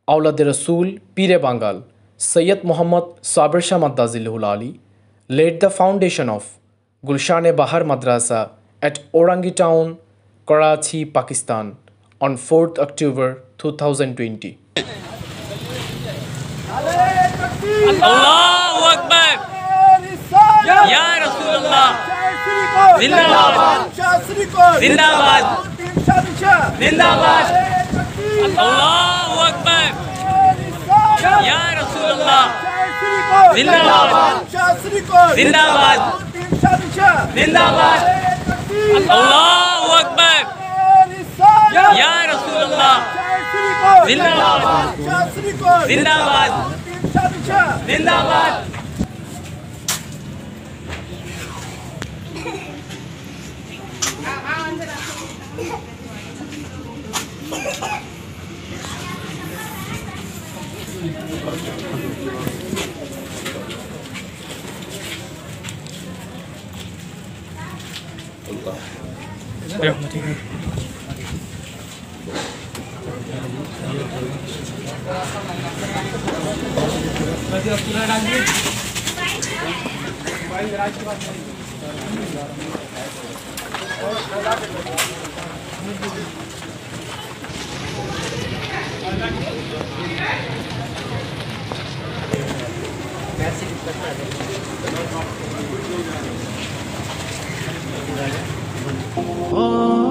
Awlad-e Rasul, Pir Bangal, Syed Sabir Shah Ali, laid the foundation of Gulshan-e Madrasa at Orangi Town, Karachi, Pakistan on 4th October 2020. Allahu Akbar! Ya Rasulullah! Zindabad! Zindabad! Zindabad! Allahu Akbar! Ya Rasulullah! Zindabad! Zindabad! Zindabad! Allahu Akbar! Ya Rasulullah! Zindabad! Zindabad! Zindabad! Oh